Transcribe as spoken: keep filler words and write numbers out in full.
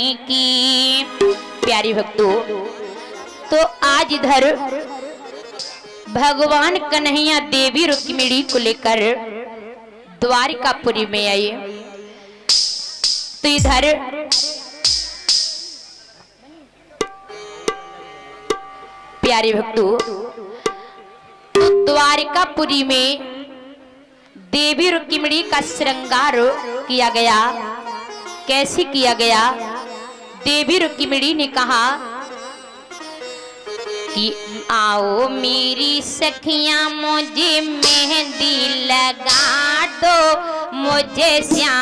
की। प्यारी भक्तों, तो आज इधर भगवान कन्हैया देवी रुक्मिणी को लेकर द्वारिकापुरी में आए। तो इधर प्यारे भक्तों, तो द्वारिकापुरी में देवी रुक्मिणी का श्रृंगार किया गया। कैसे किया गया? देवी रुक्मिणी ने कहा कि आओ मेरी सखियां मुझे मेहंदी लगा दो, मुझे श्याम